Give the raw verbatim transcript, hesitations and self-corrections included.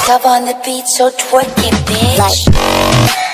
Top on the beat, so twerk it, bitch. Like